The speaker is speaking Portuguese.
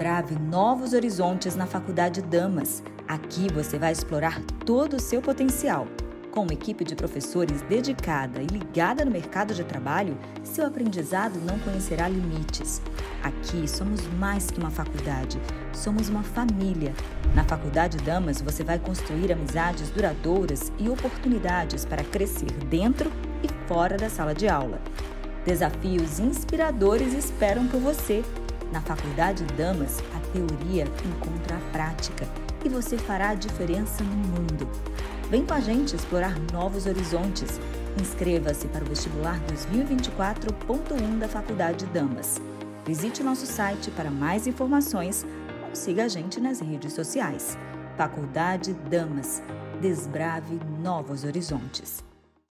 Desbrave novos horizontes na Faculdade Damas. Aqui você vai explorar todo o seu potencial. Com uma equipe de professores dedicada e ligada no mercado de trabalho, seu aprendizado não conhecerá limites. Aqui somos mais que uma faculdade, somos uma família. Na Faculdade Damas você vai construir amizades duradouras e oportunidades para crescer dentro e fora da sala de aula. Desafios inspiradores esperam por você. Na Faculdade Damas, a teoria encontra a prática e você fará a diferença no mundo. Vem com a gente explorar novos horizontes. Inscreva-se para o vestibular 2024.1 da Faculdade Damas. Visite nosso site para mais informações ou siga a gente nas redes sociais. Faculdade Damas. Desbrave novos horizontes.